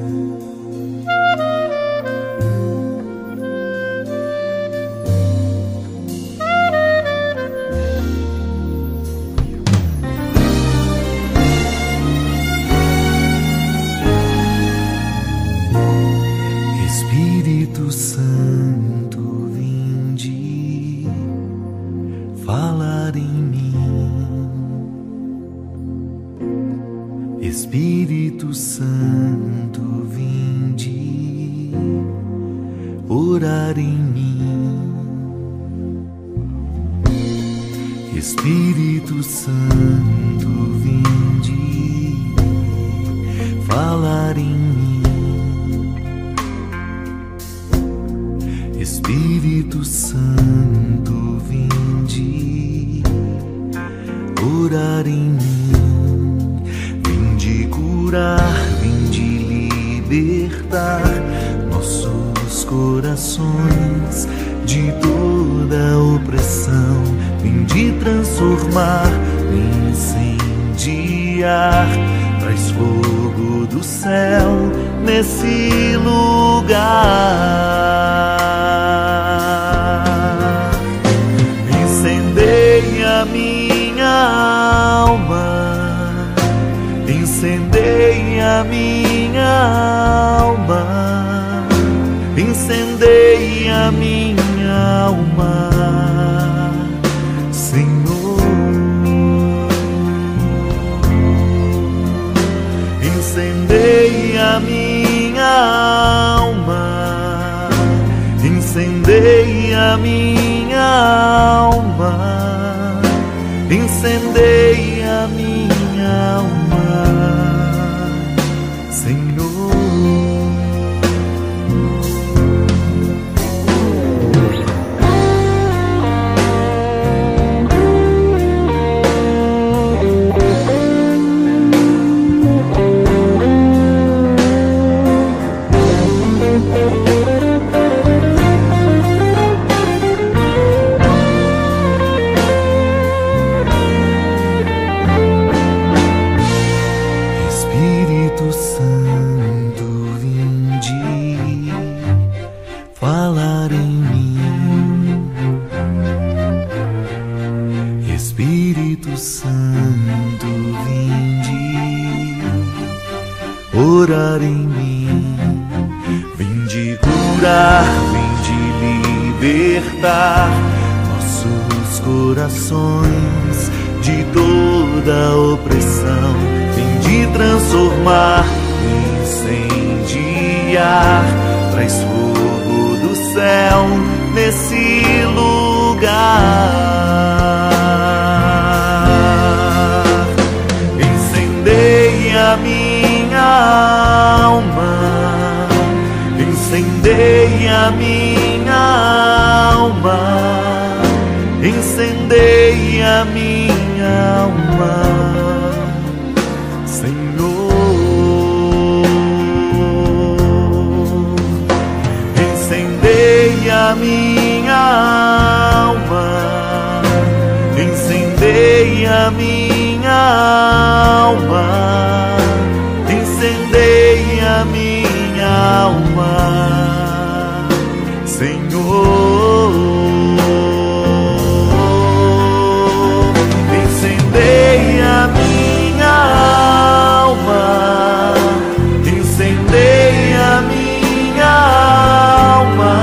Espírito Santo, vinde falar em mim. Espírito Santo, vinde orar em mim. Espírito Santo, vinde falar em mim. Espírito Santo, vinde orar em mim. Vinde curar, vinde libertar nossos corações de toda opressão. Vinde transformar, incendiar, traz fogo do céu nesse lugar. Incendeia minha alma, incendeia minha alma, incendeia minha alma, Senhor. Incendeia minha alma, incendeia minha alma, incendeia minha alma, Senhor. Espírito Santo, vinde falar em mim. Espírito Santo, vinde orar em mim. Vinde curar, vinde libertar nossos corações de toda opressão. Vinde transformar, incendiar, traz fogo do céu nesse lugar. Incendeia minha alma, incendeia minha alma, incendeia minha alma, Senhor. Incendeia minha alma, incendeia minha alma, incendeia minha alma, Senhor. Incendeia minha alma, incendeia minha alma,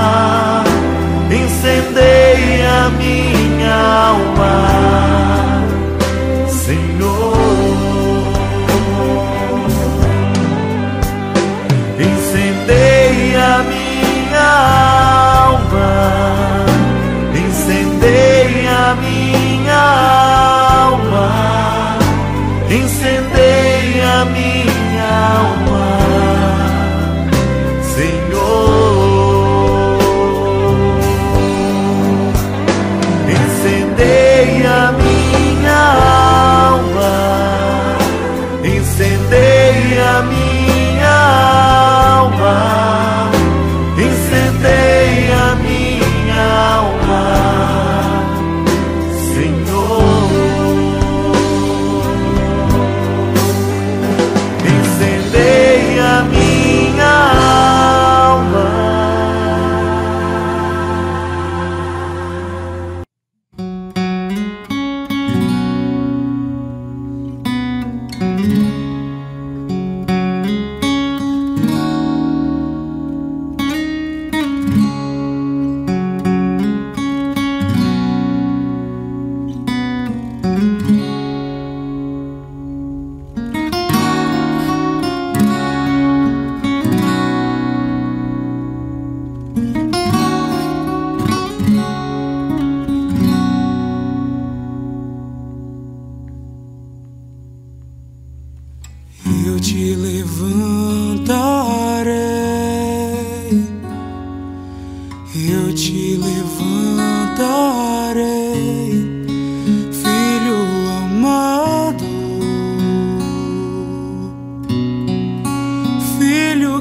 incendeia minha alma, Senhor. Incendeia minha alma,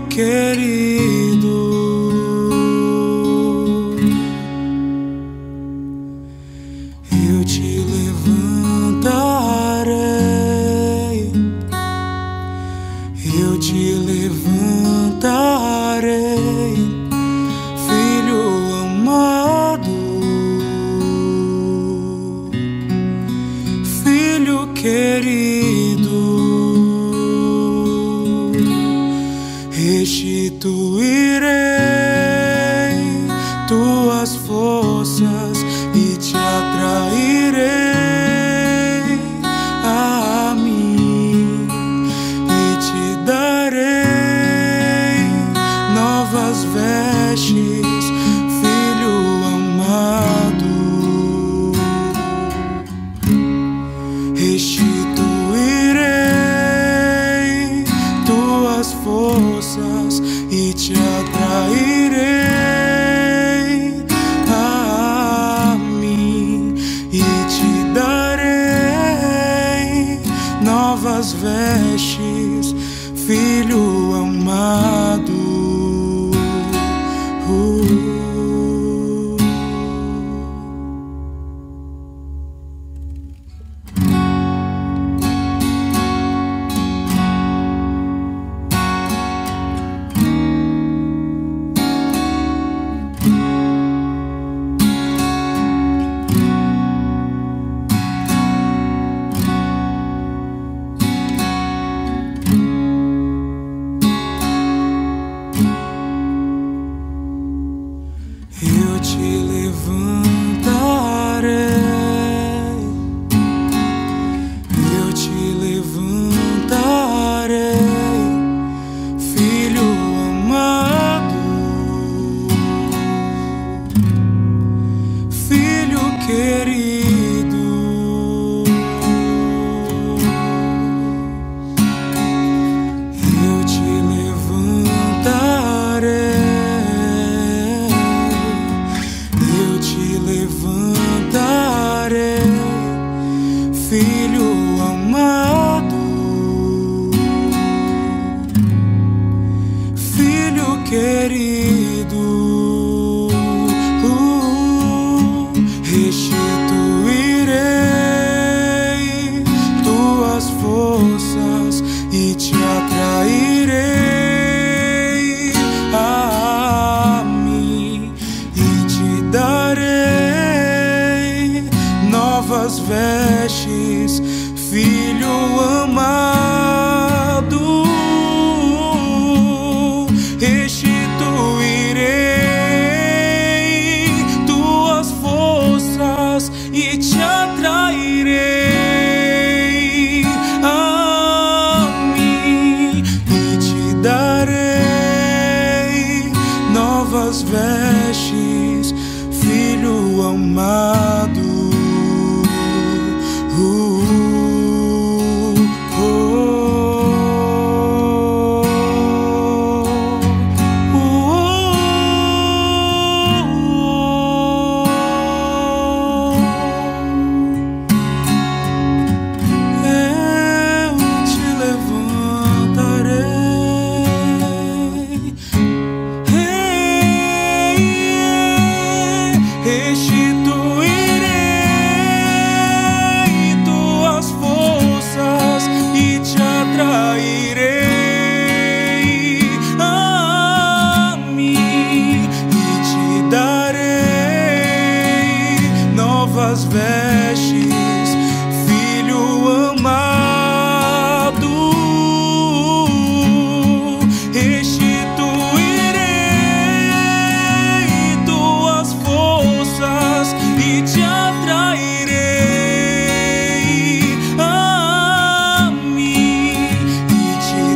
querido, eu te levantarei, eu te levantarei, filho amado, filho querido. Restituirei tuas forças e te atrairei a mim e te darei novas vestes, filho amado. Restituirei tuas forças e te atrairei a mim e te darei novas vestes, filho amado. Eu te levantarei, eu te levantarei, filho amado, filho querido. Eu te levantarei, levantarei, filho amado, filho querido. Restituirei tuas forças e te atrairei a mim e te darei novas vestes, filho amado. Restituirei tuas forças e te atrairei a mim e te darei novas vestes, filho amado. Restituirei tuas forças e te atrairei a mim e te darei novas vestes, filho amado. Restituirei tuas forças e te atrairei a mim e te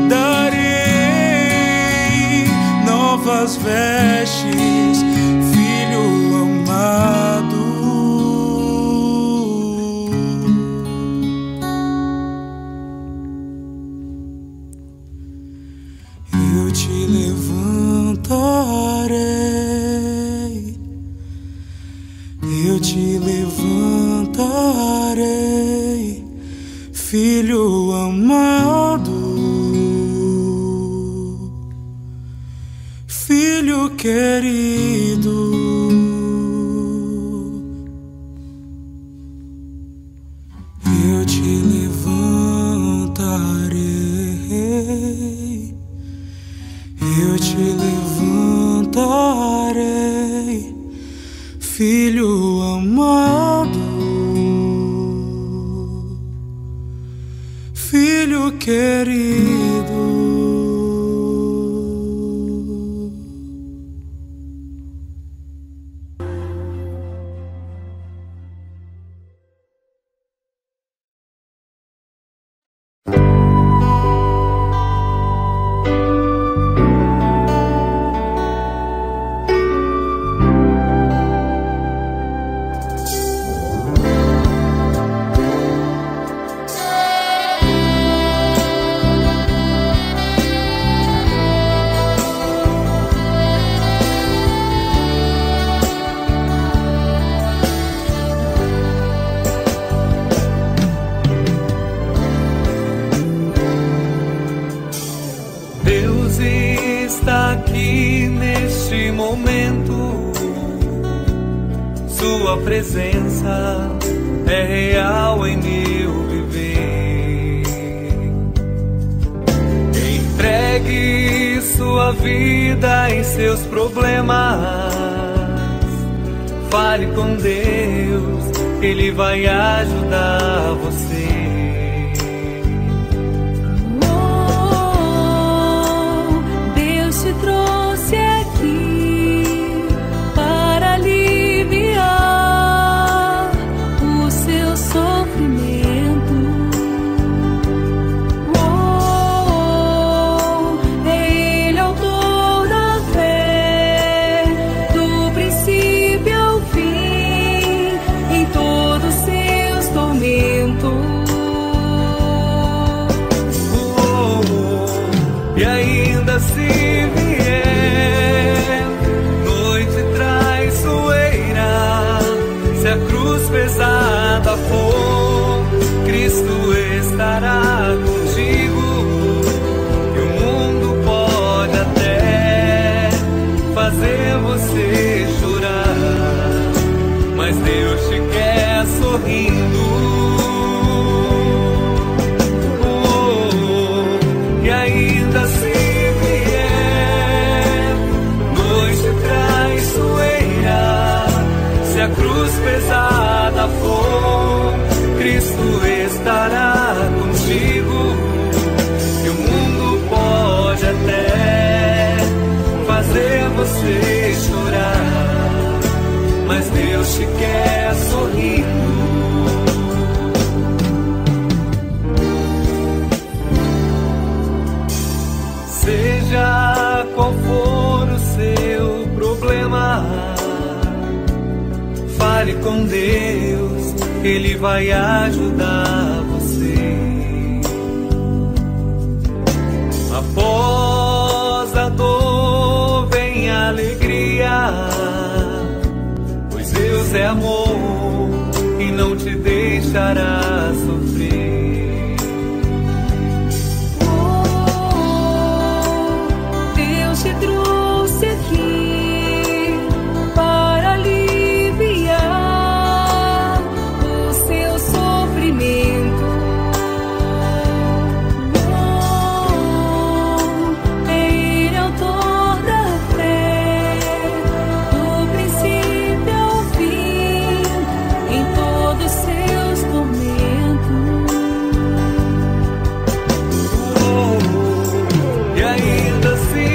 darei novas vestes, filho amado. Eu te levantarei, eu te levantarei, filho amado, Filho querido, eu te levantarei, eu te levantarei, filho amado, filho querido. Sua presença é real em meu viver. Entregue sua vida e seus problemas. Fale com Deus, Ele vai ajudar você. Deus te trouxe aqui para aliviar o seu sofrimento. É Ele autor da fé, do princípio ao fim, em todos seus tormentos. E ainda se vier noite traiçoeira, se a cruz pesada for, Cristo estará contigo. E o mundo pode até fazer você chorar, mas Deus te quer sorrindo. E ainda se vier noite traiçoeira, se a cruz pesada for, Cristo estará contigo. E o mundo pode até fazer você chorar, mas Deus te quer sorrindo. Seja qual for o seu problema, fale com Deus, Ele vai ajudar você. Após a dor vem a alegria, pois Deus é amor e não te deixará sofrer. Te trouxe aqui para aliviar o seu sofrimento. É Ele autor da fé, do princípio ao fim, em todos seus tormentos. E ainda se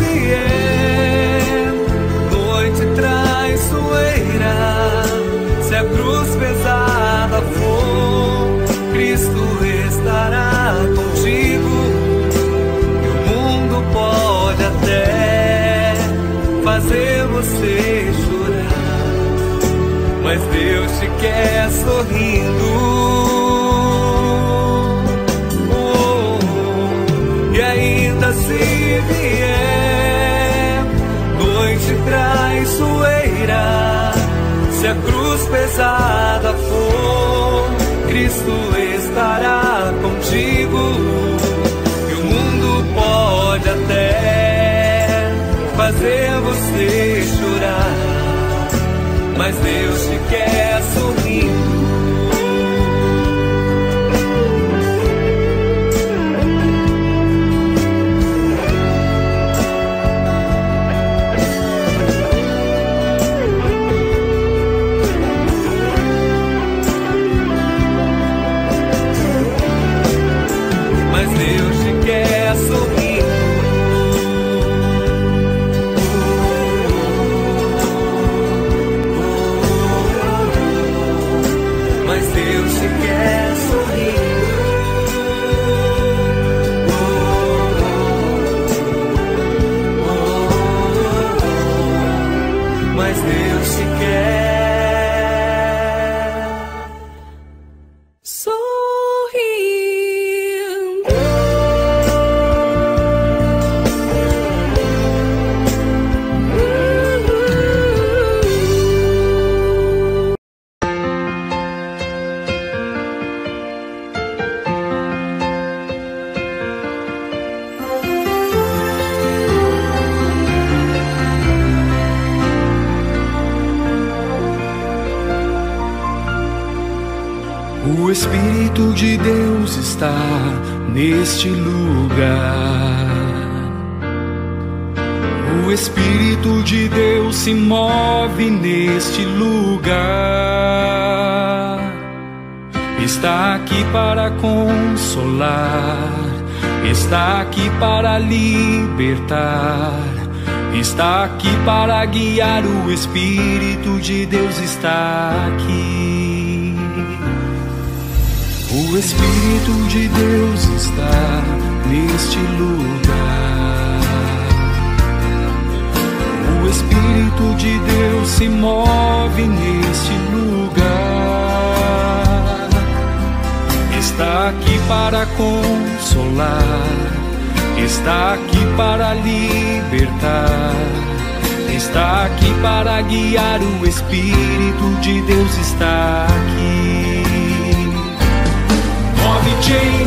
se a cruz pesada for, Cristo estará contigo. E o mundo pode até fazer você chorar, mas Deus te quer sorrindo. E ainda se vier noite traiçoeira, se a cruz pesada for, Cristo estará contigo. E o mundo pode até fazer mas Deus te quer sorrindo. Mas Deus te quer sorrindo. Mas Deus te quer sorrindo. Mas Deus te quer sorrindo. O Espírito de Deus está neste lugar. O Espírito de Deus se move neste lugar. Está aqui para consolar, está aqui para libertar, está aqui para guiar. O Espírito de Deus está aqui. O Espírito de Deus está neste lugar. O Espírito de Deus se move neste lugar. Está aqui para consolar, está aqui para libertar, está aqui para guiar. O Espírito de Deus está aqui. Move-te em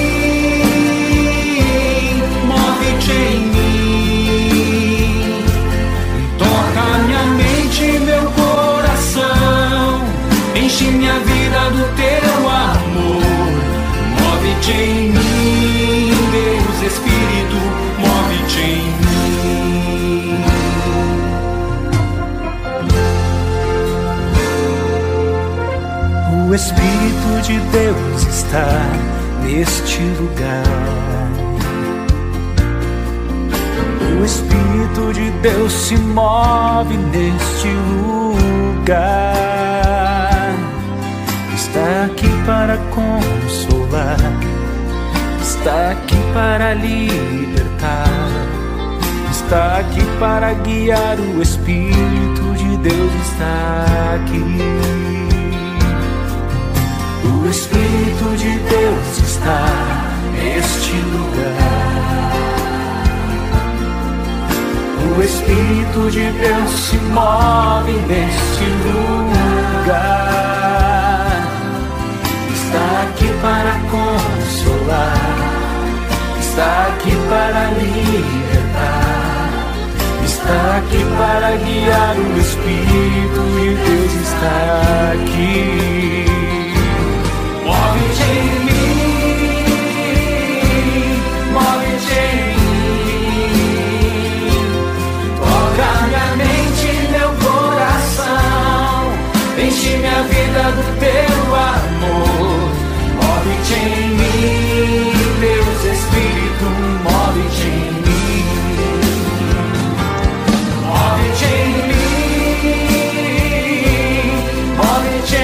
mim, move-te em mim. Toca minha mente e meu coração, enche minha vida do teu amor. Move-te em mim, Deus Espírito, move-te em mim. O Espírito de Deus está neste lugar. O Espírito de Deus se move neste lugar. Está aqui para consolar, está aqui para libertar, está aqui para guiar. O Espírito de Deus está aqui. O Espírito de Deus está neste lugar. O Espírito de Deus se move neste lugar. Está aqui para consolar, está aqui para libertar, está aqui para guiar. O Espírito de Deus está aqui. Move-te em mim, move-te em mim. Toca minha mente e meu coração, enche minha vida do teu amor. Move-te em mim, Deus Espírito, move-te em mim. Move-te em mim, move-te em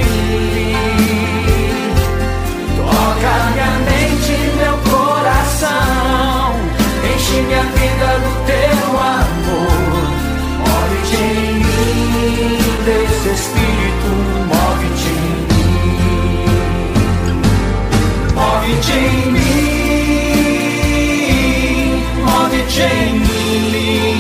mim. Toca minha mente e meu coração, enche minha vida do teu amor. Move-te em mim, Deus Espírito, move-te em mim. Move-te em mim, move-te em mim.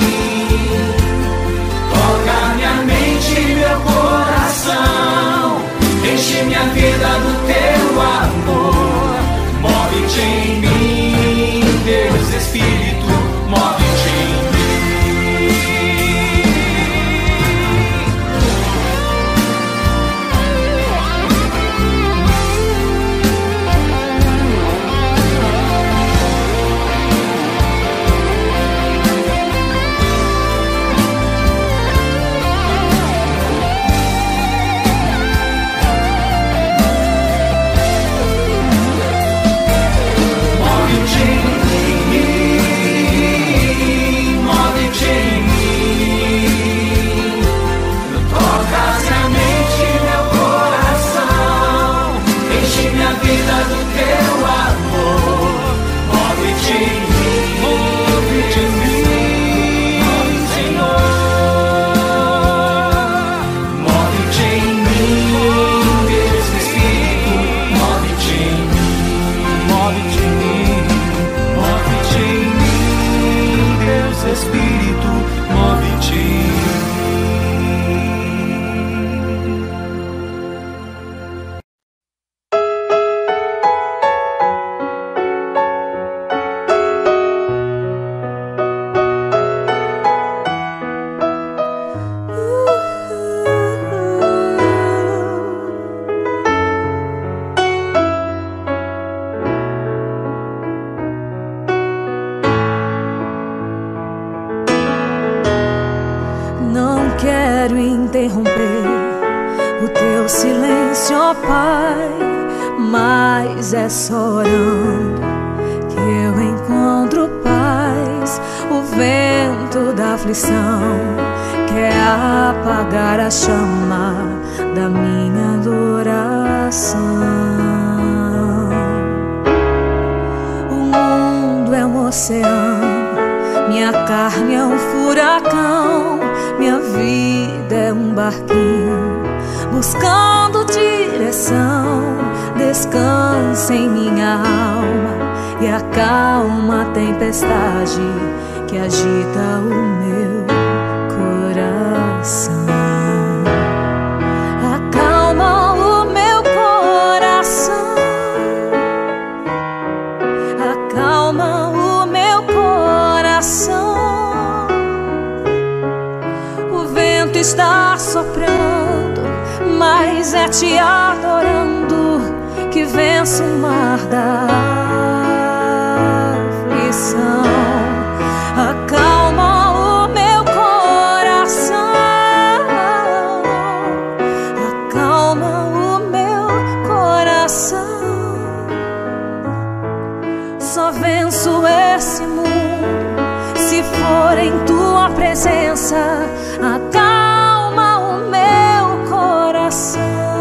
Toca minha mente e meu coração, enche minha vida do teu amor. Move-te em mim, Deus Espírito, move-te em mim. quero interromper o teu silêncio, ó Pai, mas é só orando que eu encontro paz. O vento da aflição quer apagar a chama da minha adoração. O mundo é um oceano, minha carne é um furacão, minha vida é um barquinho buscando direção. Descansa em minha alma e acalma a tempestade que agita o meu coração. Acalma o meu coração, acalma o meu coração. O vento está soprando, mas é te adorando que venço o mar da aflição. Acalma o meu coração, acalma o meu coração. Só venço esse mundo se for em tua presença. Acalma o meu coração.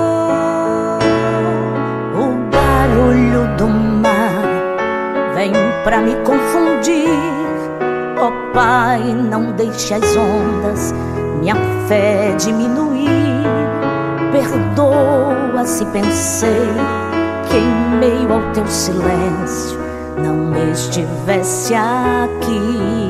O barulho do mar vem pra me confundir. Ó Pai, não deixe as ondas minha fé diminuir. Perdoa se pensei que em meio ao teu silêncio não estivesse aqui.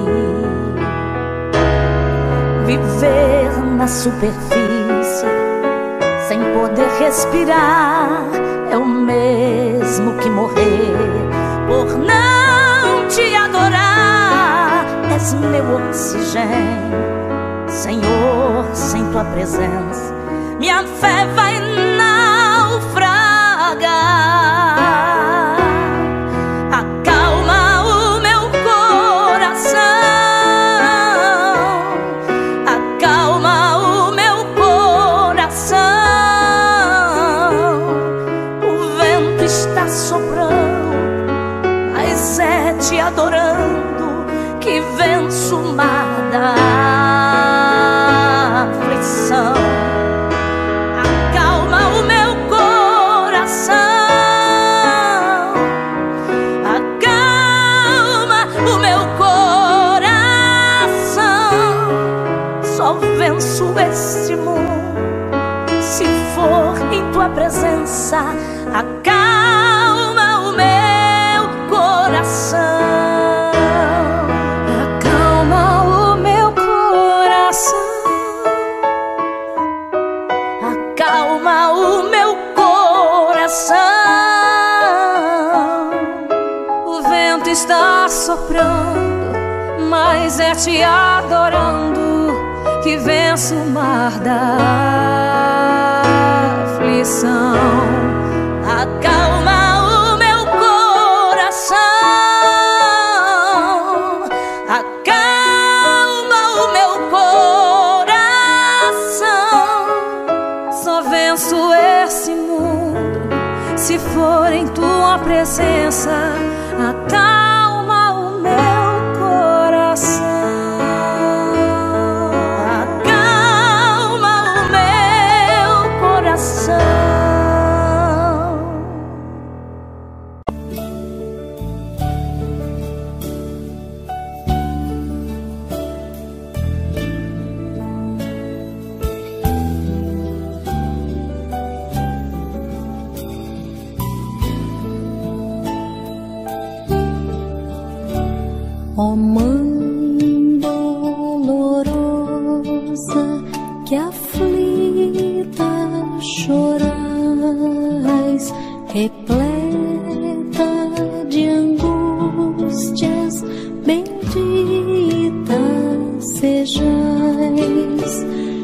Viver na superfície sem poder respirar é o mesmo que morrer por não te adorar. És meu oxigênio, Senhor, sem tua presença minha fé vai naufragar. Acalma o meu coração, acalma o meu coração. O vento está soprando, mas é te adorando que venço o mar da aflição. Acalma o meu coração, acalma o meu coração. Só venço este mundo se for em tua presença. Acalma o meu coração, Acalma o meu coração, acalma o meu coração. o vento está soprando, mas é te adorando que venço o mar da aflição. Acalma o meu coração, acalma o meu coração. Só venço esse mundo se for em tua presença. Acalma o meu coração, Acalma o meu coração. ó Mãe dolorosa, que aflita chorais, repleta de angústias, bendita sejais,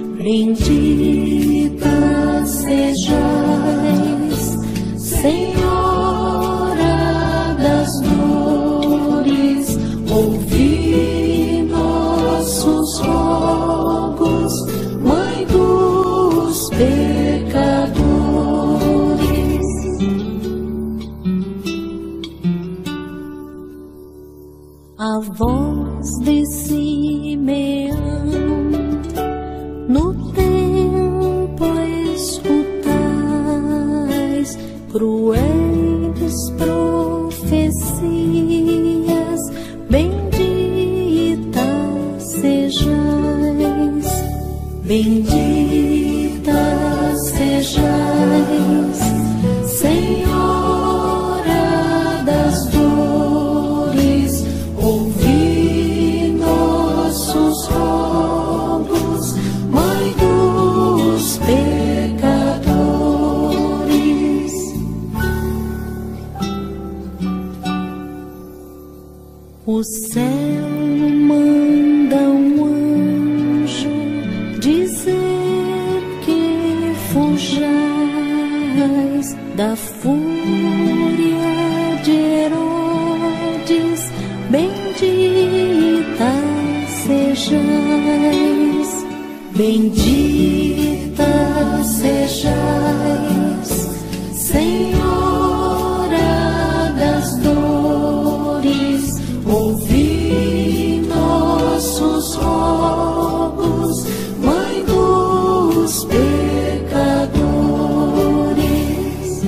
bendita sejais, Senhora das dores, ouvi nossos rogos, Bendita sejais, Senhora das dores, ouvi nossos rogos, Mãe dos pecadores. O céu manda um anjo dizer que fujais da fúria de Herodes, bendita sejais, bendita sejais, Senhora das dores, ouvi nossos rogos, Mãe dos pecadores.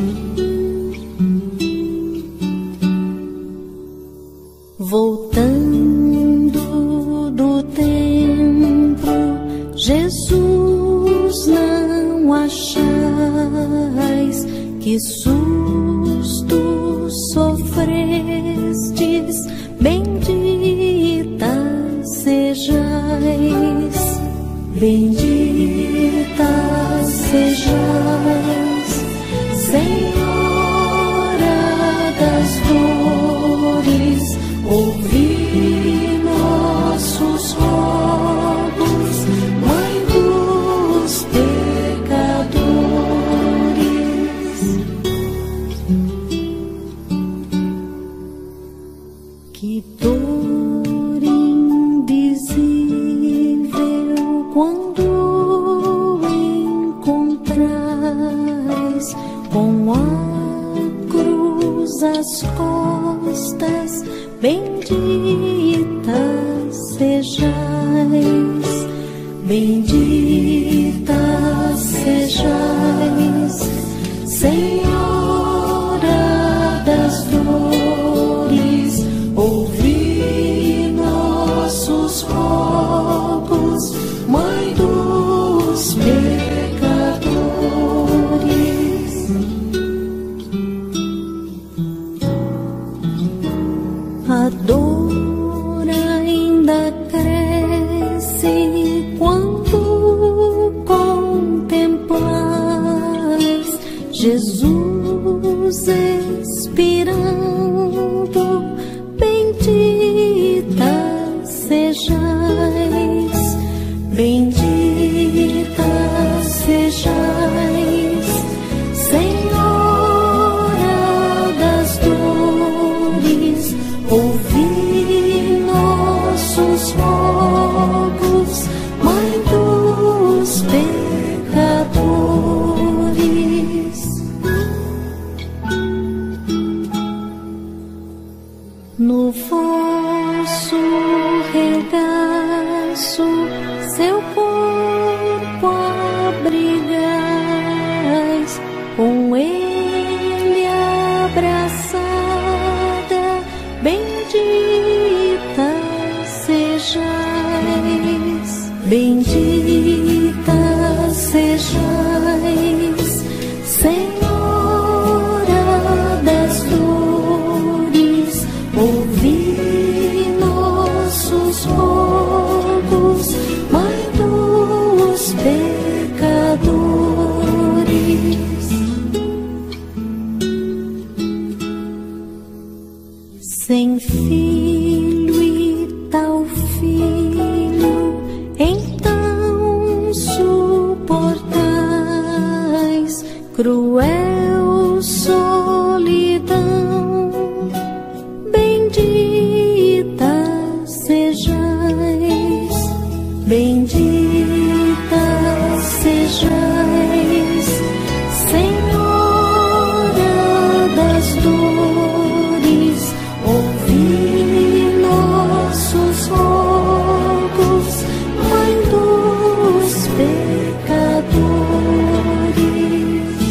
Voltando do templo, Jesus, não achais que susto sofrestes, bendita sejais, bendita sejais, Senhora das dores, ouvi nossos rogos, Mãe dos pecadores. Que dor indizível quando encontrais com a cruz às costas, bendita sejais, bendita sejais, Senhora das dores, ouvi nossos rogos, Mãe dos pecadores. A dor ainda cresce quando contemplais Jesus expirando, bendita sejais, bendita sejais, Senhora das dores, ouvi nossos rogos, Mãe dos pecadores. No vosso regaço seu corpo abrigais, com ele abraçada, bendita sejais, bendita sejais, Senhora das dores, ouvi nossos rogos, Mãe dos pecadores. Sem filho e tal filho, então suportais cruel solidão, bendita sejais, bendita sejais, Senhora das dores, ouvi nossos rogos, Mãe dos pecadores.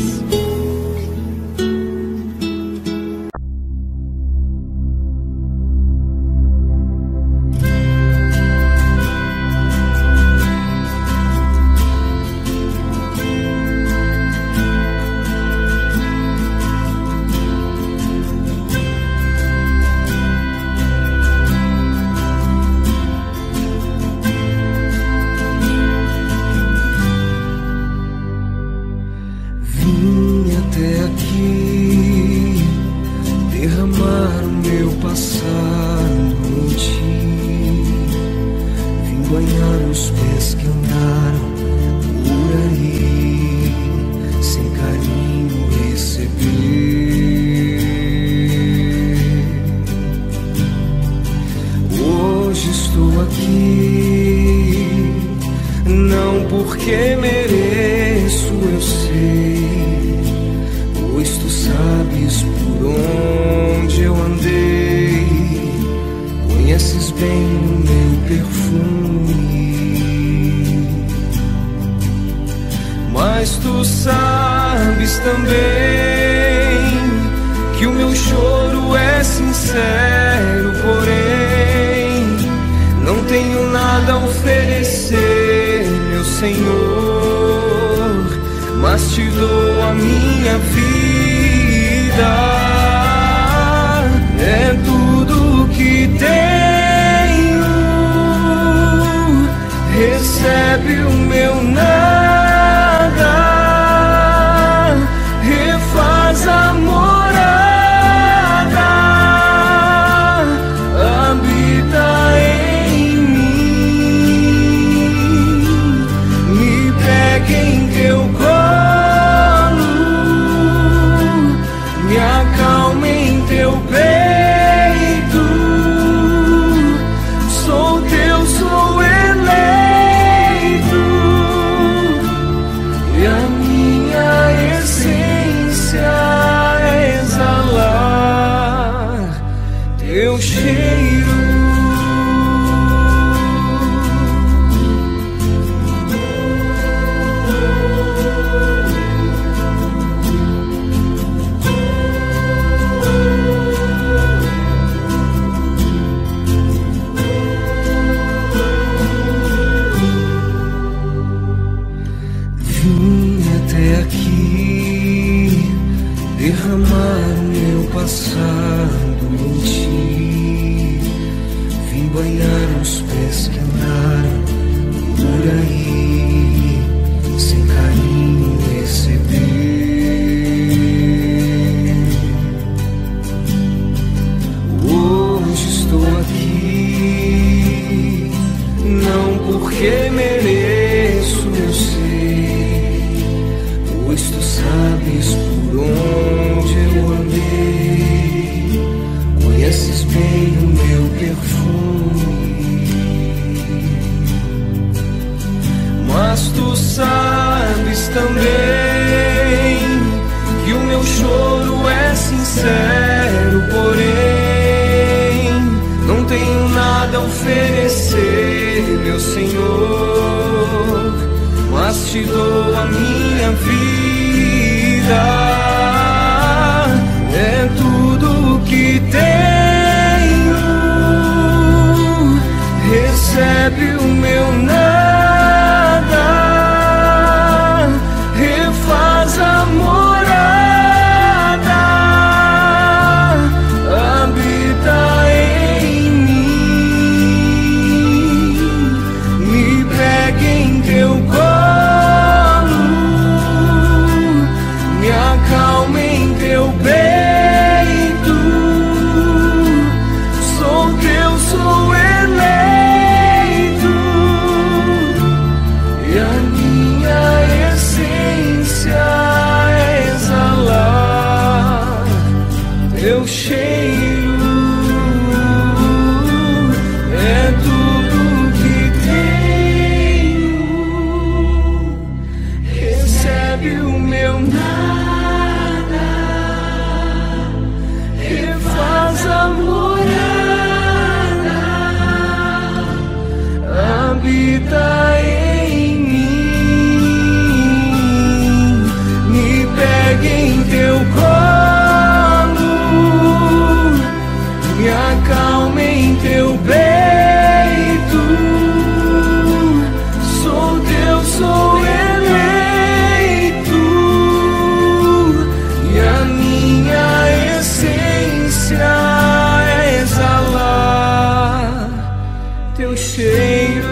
banhar os pés que andaram por aí, sem carinho receber. Hoje estou aqui, não porque mereço, eu sei, pois tu sabes por onde eu andei, conheces bem o meu perfume, mas tu sabes também que o meu choro é sincero, porém não tenho nada a oferecer, meu Senhor, mas te dou a minha vida. É tudo que tenho, recebe o meu nada, refaz a morada, habita em mim, me pega em teu colo, me acalma em teu peito. Derramar o meu passado em ti, vim banhar os pés que andaram por aí, sem carinho receber. Hoje estou aqui, não porque mereço, eu sei, pois tu sabes por onde eu andei, conheces bem o meu perfume, mas tu sabes também que o meu choro é sincero, porém não tenho nada a oferecer, meu Senhor, mas te dou a minha vida. É tudo que tenho, recebe o meu nada, refaz a morada, habita em mim, me pega em teu colo, me acalma em teu peito. Sou eleito, e a minha essência é exalar teu cheiro. É tudo que tenho, recebe o meu nada, refaz a morada, habita em mim, me pega em teu colo, me acalma em teu peito. Sou eleito, e a minha essência é exalar teu cheiro.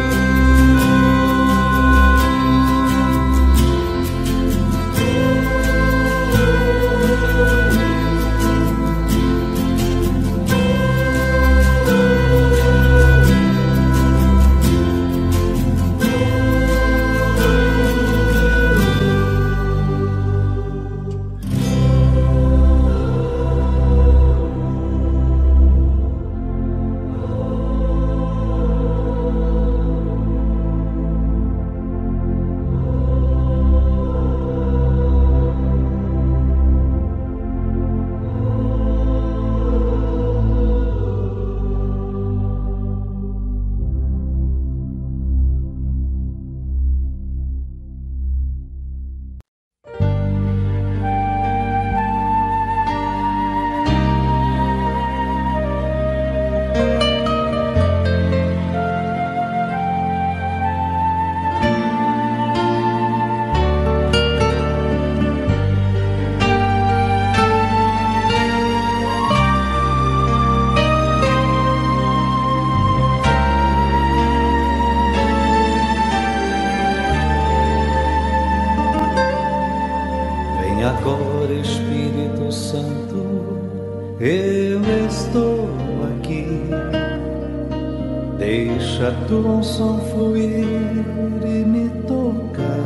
Deixa tua unção fluir e me tocar.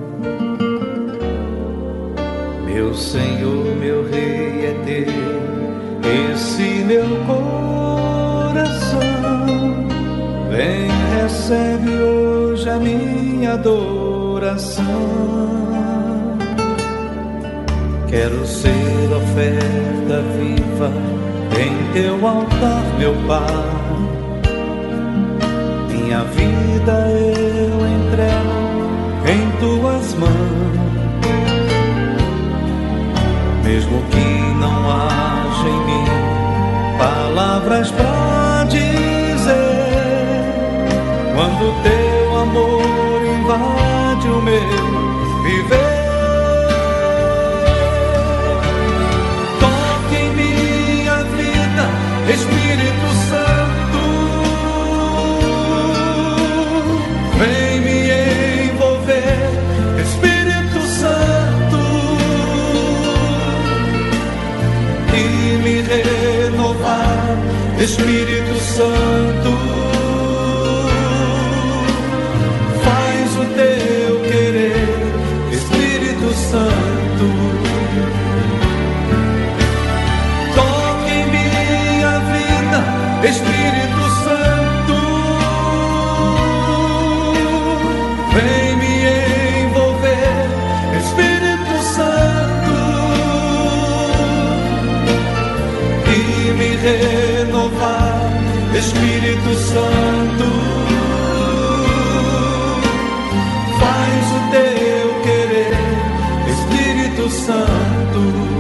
Meu Senhor, meu Rei é teu, esse meu coração. Vem, recebe hoje a minha adoração. Quero ser oferta viva em teu altar, meu Pai. Minha vida eu entrego em tuas mãos. Mesmo que não haja em mim palavras pra dizer, quando teu amor invade o meu viver. Toque em minha vida, Espírito Santo. Vem me envolver, Espírito Santo, e me renovar, Espírito Santo. Faz o teu querer, Espírito Santo. Toque em minha vida, Espírito Santo. Vem me envolver, Espírito Santo, e me renovar, Espírito Santo. Faz o teu querer, Espírito Santo.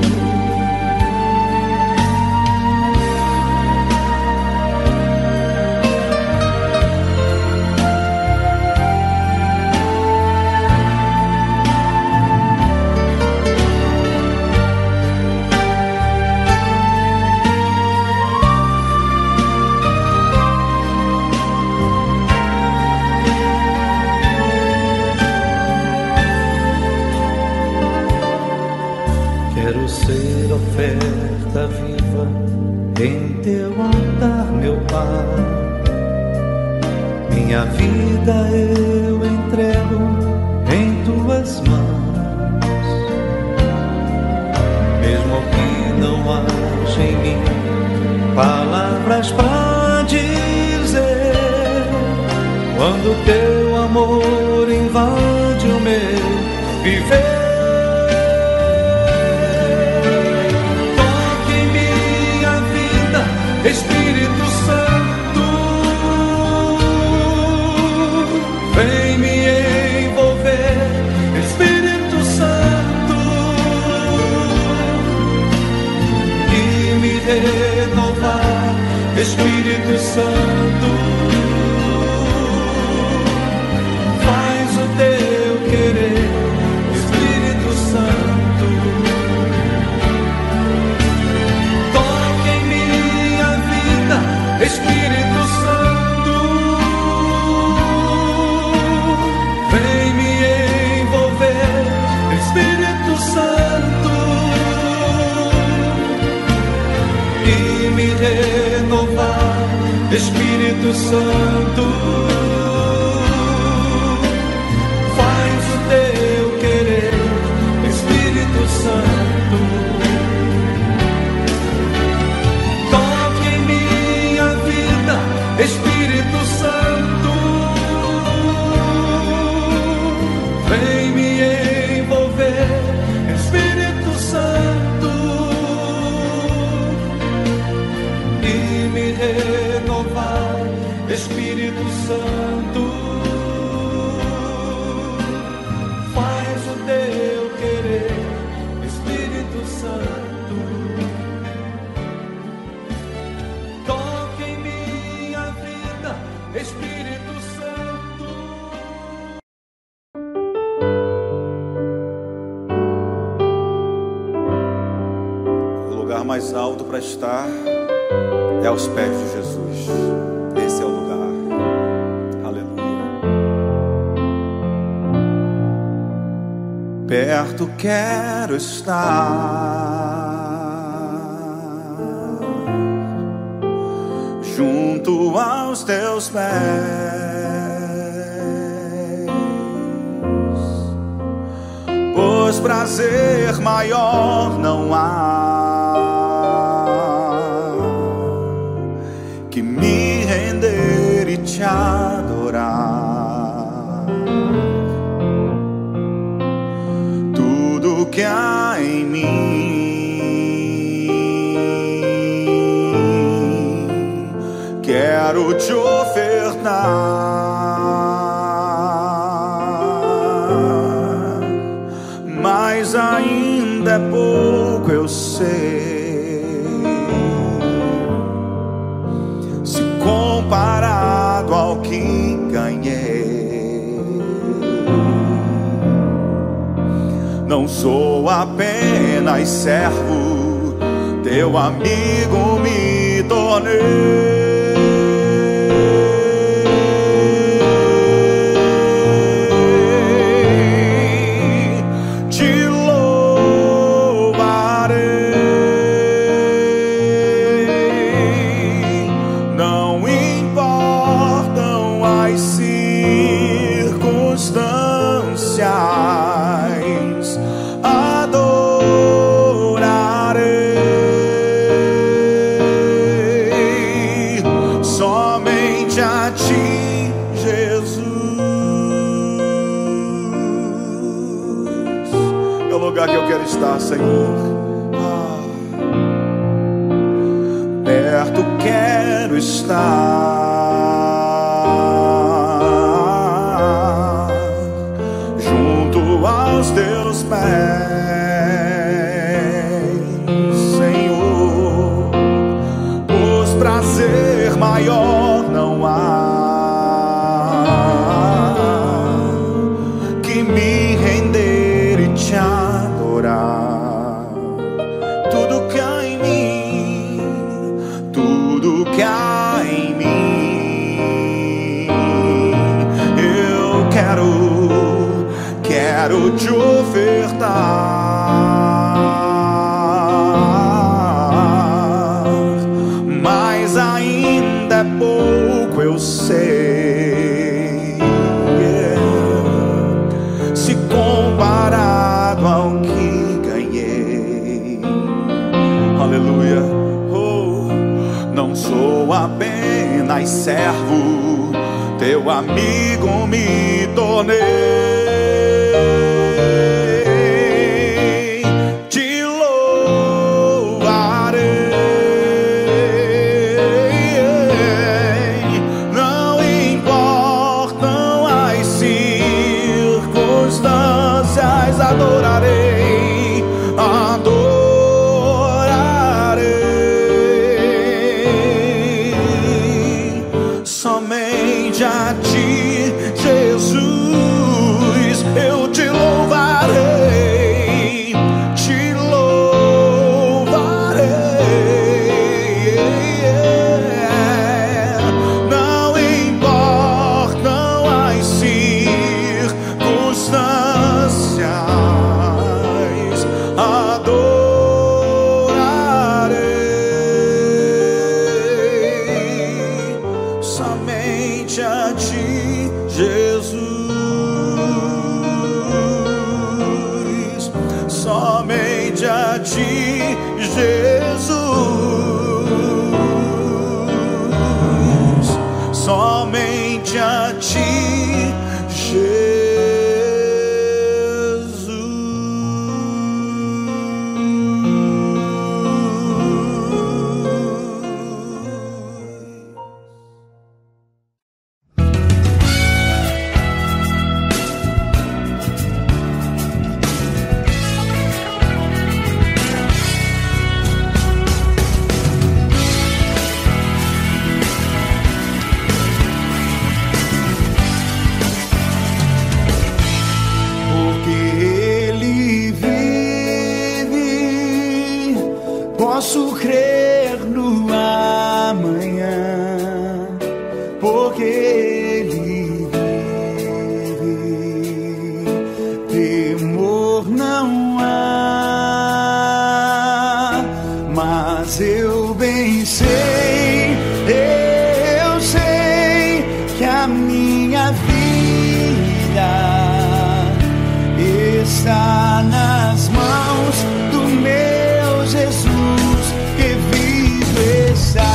Quero ser oferta viva em teu altar, meu Pai. Minha vida eu entrego em tuas mãos. Mesmo que não haja em mim palavras pra dizer, quando teu amor invade o meu viver. Espírito Santo, vem me envolver, Espírito Santo, e me renovar, Espírito Santo. Faz o teu querer, Espírito Santo. Espírito Santo, vem me envolver, Espírito Santo, e me renovar, Espírito Santo. Faz o teu querer, Espírito Santo. Espírito Santo, vem me envolver, Espírito Santo, e me renovar, Espírito Santo. Faz o teu querer, Espírito Santo. Espírito Santo. O lugar mais alto para estar é aos pés de Jesus. Esse é o lugar. Aleluia. Perto quero estar, junto junto aos teus pés, pois prazer maior não há que me render e te adorar. Tudo que há em mim quero te ofertar, mas ainda é pouco, eu sei. Se comparado ao que ganhei, não sou apenas servo, teu amigo me tornei. Que eu quero estar, Senhor. Perto quero estar, junto aos teus pés, Senhor. Pois prazer maior não há que me render e te adorar. Tudo que há em mim, tudo que há em mim, eu quero te ofertar, mas ainda é pouco, eu sei. Se comparado ao que ganhei, aleluia. Oh, não sou apenas servo, teu amigo me tornei. Te louvarei, não importam as circunstâncias, adorarei, adorarei somente a ti, Jesus. Eu te louvarei, te louvarei. Não importam as circunstâncias, adorarei somente a ti, Jesus. Somente a ti, Jesus. Somente a ti, Jesus. minha vida está nas mãos do meu Jesus que vivo está.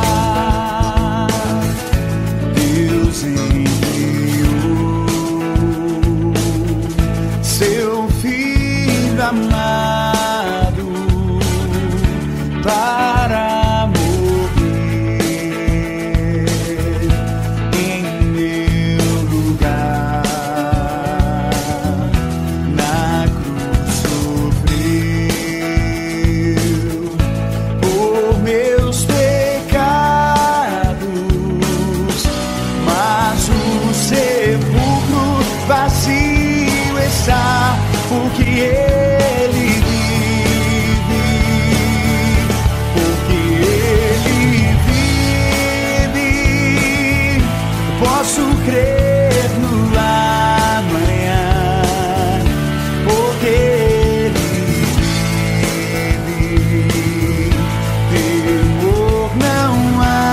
Deus enviou seu Filho amado para morrer em meu lugar. Na cruz sofreu por meus pecados, mas o sepulcro vazio está, porque Ele vive, porque Ele vive. Posso crer no amanhã, porque Ele vive. Temor não há,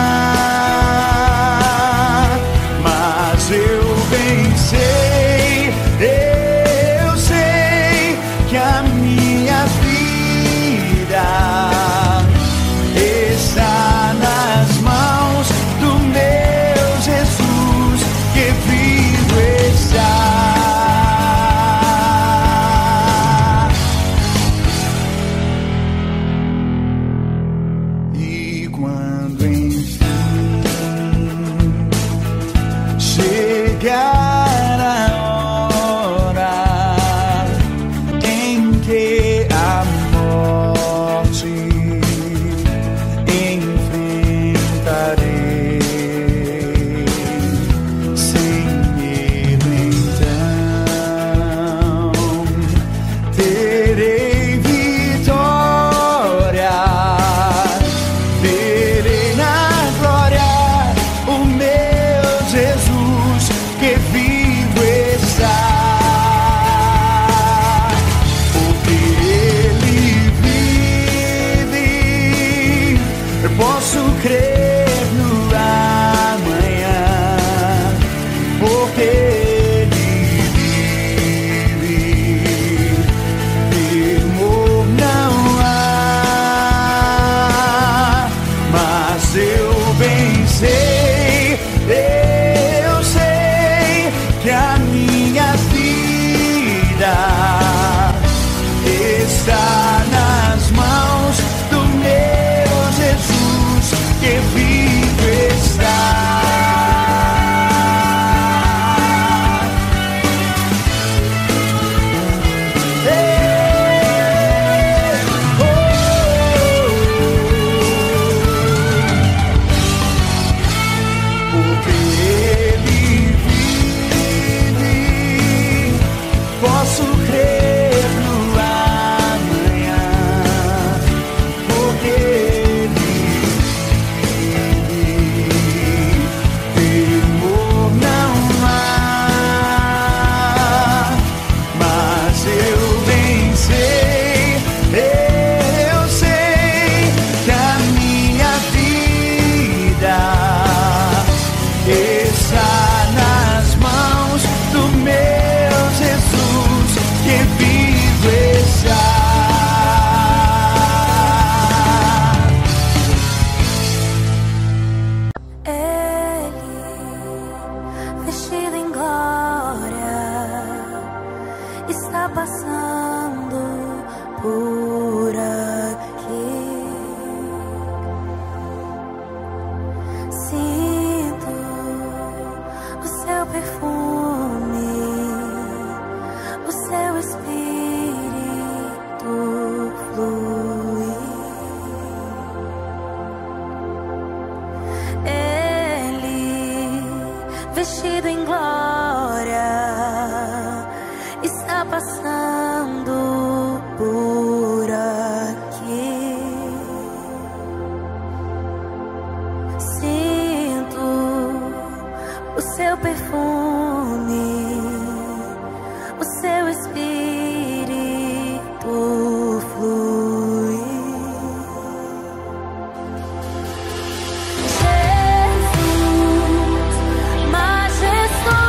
mas eu bem sei, eu sei que a minha vida está nas mãos do meu Jesus que vivo está. E quando enfim chegar a hora em que a morte enfrentarei, sem medo então terei vitória, verei na glória o meu Jesus que vivo está. Porque Ele vive, eu posso crer no amanhã, porque Ele vive. Temor não há, mas eu bem sei, eu sei que a minha vida está nas mãos do meu Jesus que vivo está. Porque Ele vive, posso crer no amanhã, porque Ele vive. Temor não há, mas eu bem sei, eu sei que a minha vida está nas mãos do meu Jesus que vivo está. Ele, vestido em glória, está passando por aqui. Sinto o seu perfume, o seu espírito flui. Ele, vestido em glória, está passando por aqui. Sinto o seu perfume, o seu espírito flui. Jesus, majestoso.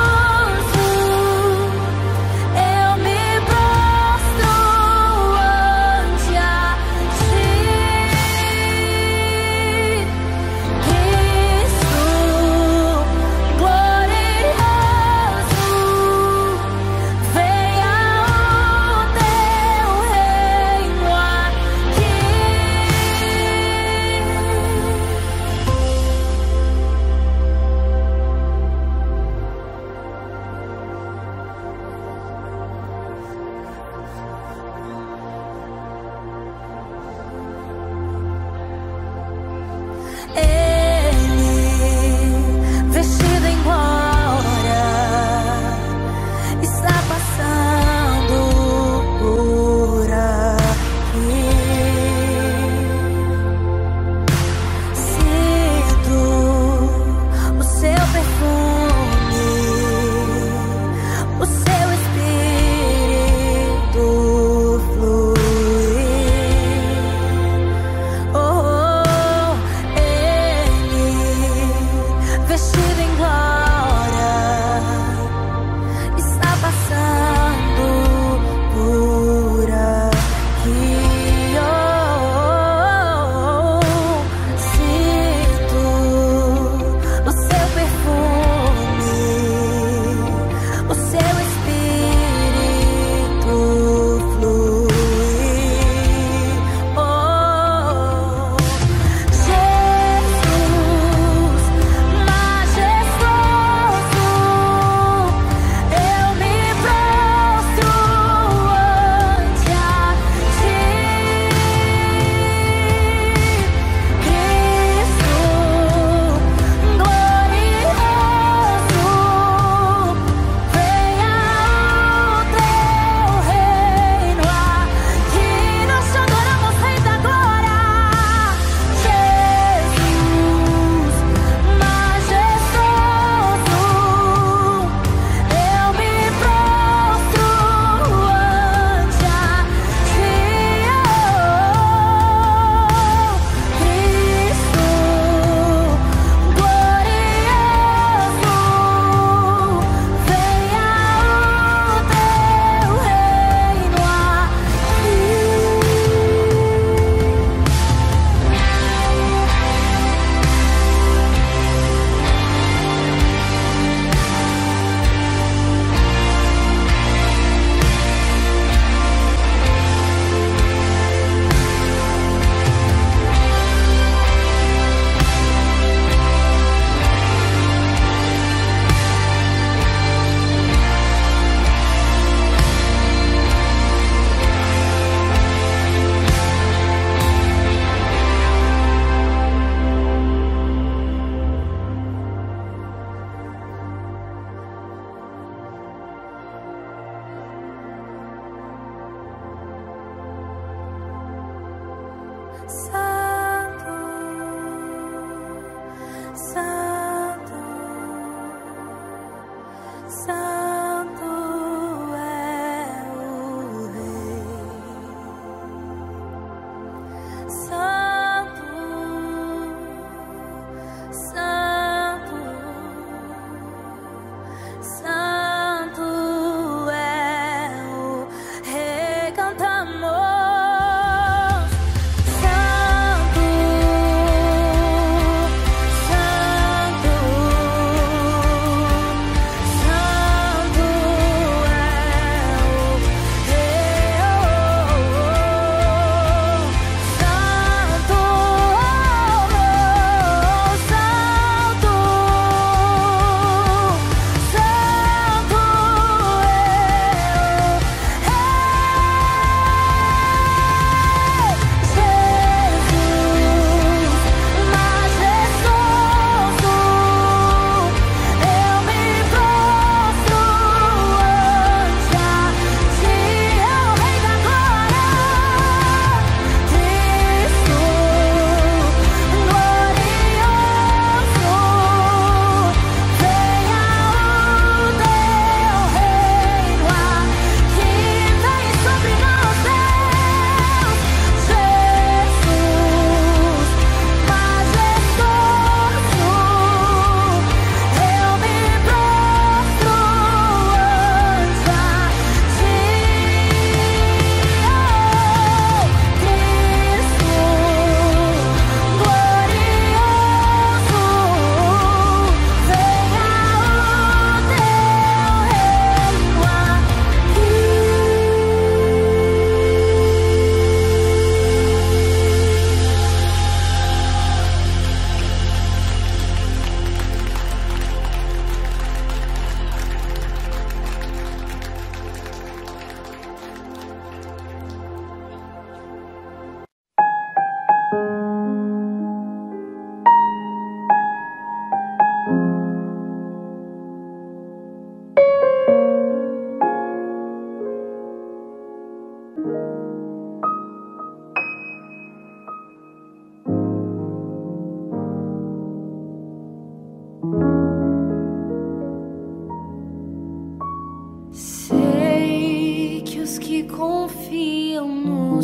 Sei que os que confiam no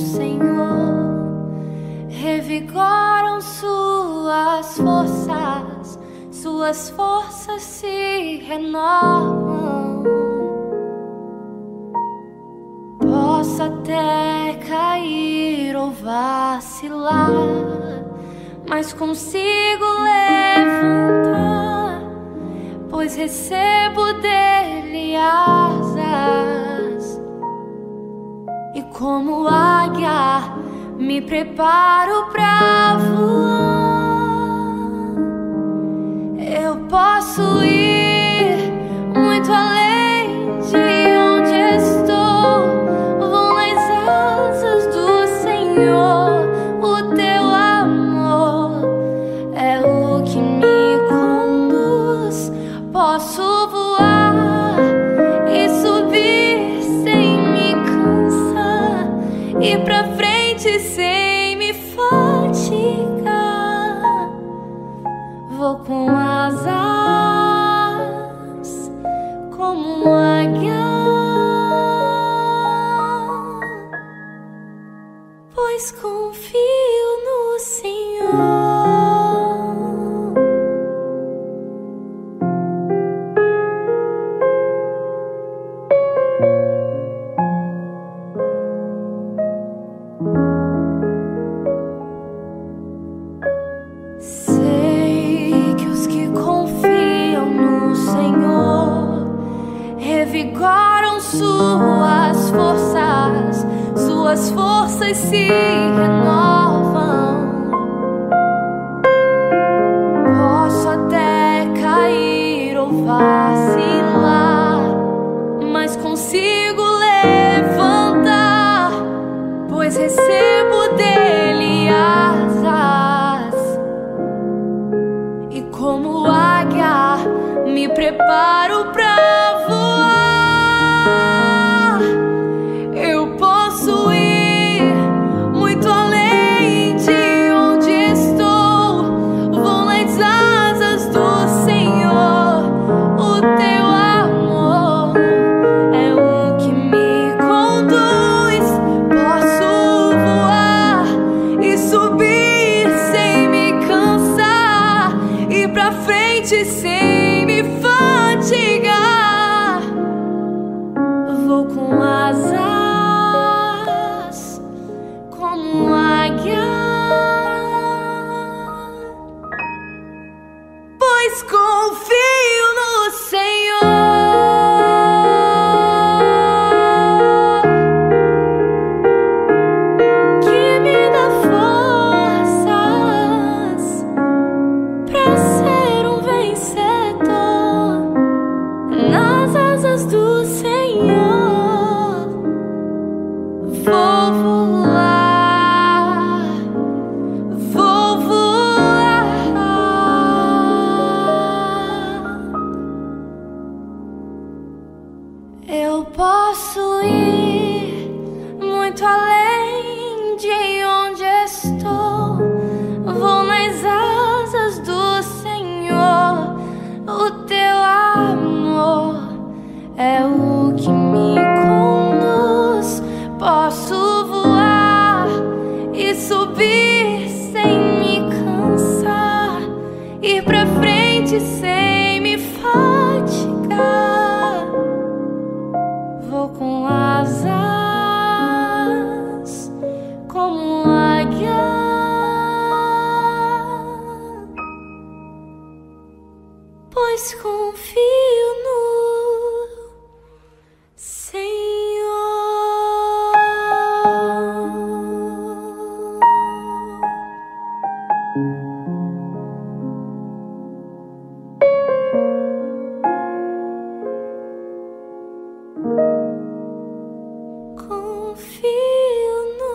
Senhor revigoram suas forças se renovam. Posso até cair ou vacilar, mas consigo levantar, pois recebo dele asas. E como águia me preparo pra voar. Eu posso ir muito além de onde estou. Vou nas asas do Senhor. O teu amor é o que me conduz. Posso voar e subir sem me cansar, ir pra frente sem me fatigar. Vou com asas como águia, pois confio no Senhor. Sei que os que confiam no Senhor revigoram suas forças se renovam. Posso até cair ou vacilar, mas consigo levantar, pois recebo dele asas. E como águia me preparo pra voar. Eu posso ir muito além do Senhor, vou voar, vou voar. Eu posso ir muito além de onde estou. Vou nas asas do Senhor. O teu amor é o que me conduz. Posso voar e subir sem me cansar, ir pra frente sem me fatigar. Vou com asas como águia, pois confio no Senhor. Confio no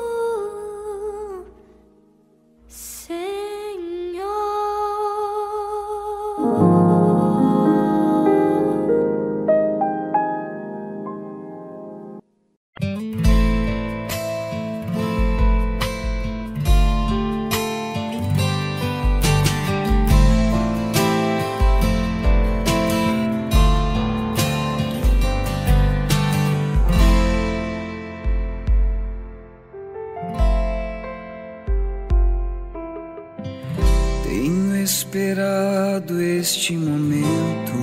Tenho esperado este momento,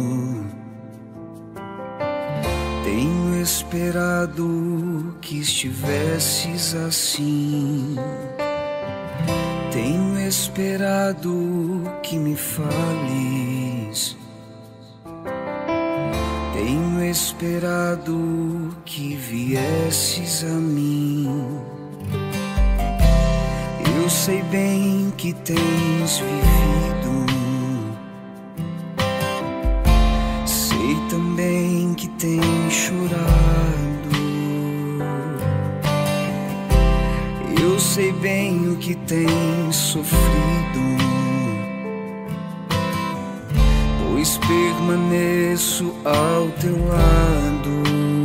tenho esperado que estivesses assim, tenho esperado que me fales, tenho esperado que viesses a mim. Eu sei bem que tens vivido, sei também que tens chorado. Eu sei bem o que tens sofrido, pois permaneço ao teu lado.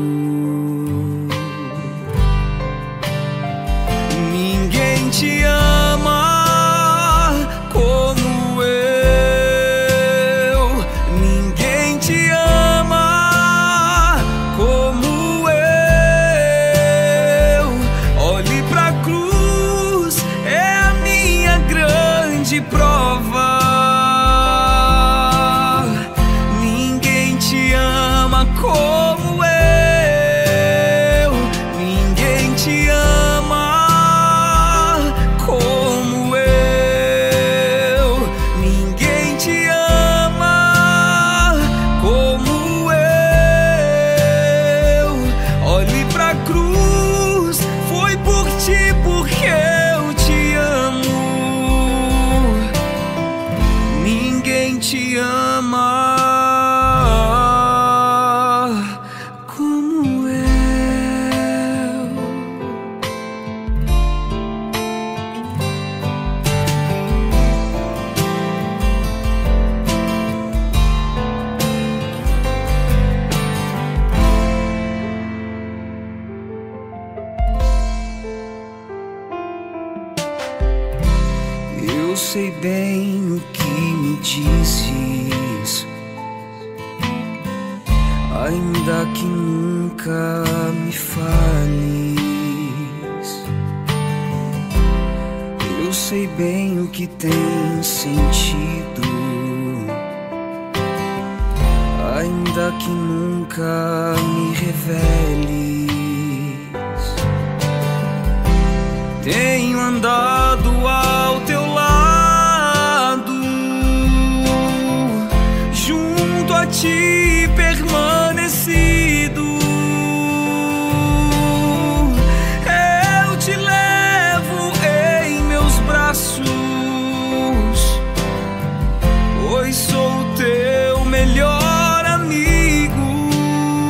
Ninguém te ama como eu, ninguém te ama como eu. Olhe pra cruz, é a minha grande prova. Ninguém te ama como eu, ninguém te ama como eu, ninguém te ama como eu. Olhe pra cruz, foi por ti, porque eu te amo. Ninguém te ama como eu. Eu sei bem o que me dizes, ainda que nunca me fales. Eu sei bem o que tens sentido, ainda que nunca me reveles. Tenho andado ao teu lado, junto a ti permanecido. Eu te levo em meus braços, pois sou teu melhor amigo.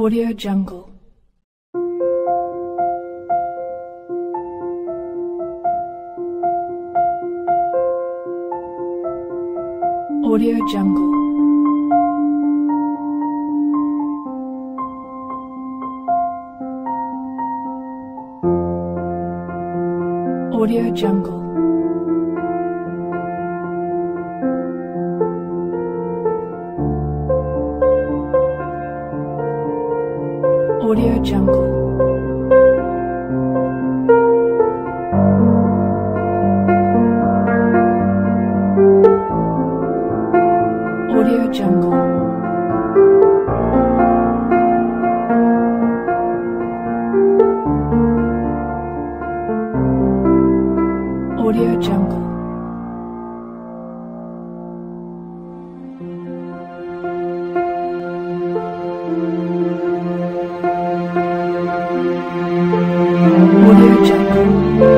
Audio Jungle. Audio Jungle. Audio Jungle. Audio Jungle. Audio Jungle. Audio Jungle. Audio Jungle.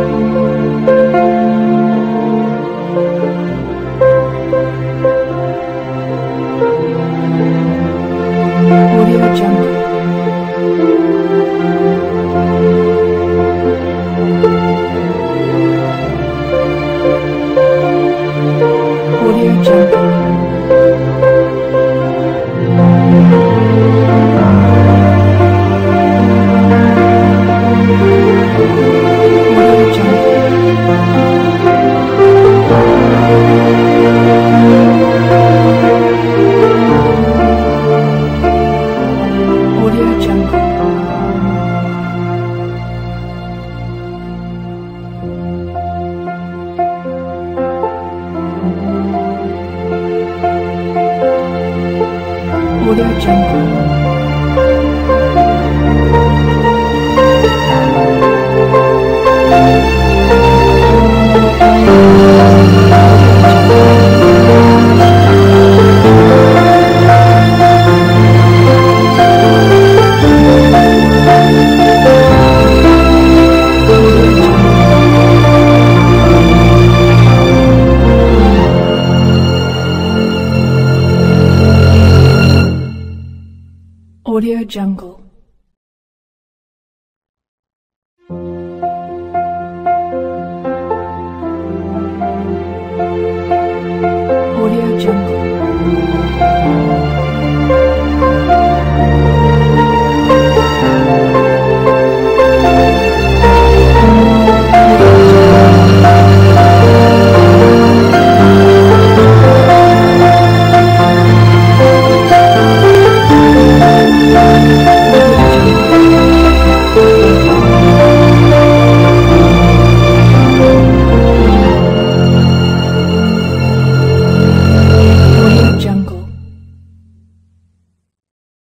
Audio Jungle. Audio Jungle. Audio Jungle. Audio Jungle.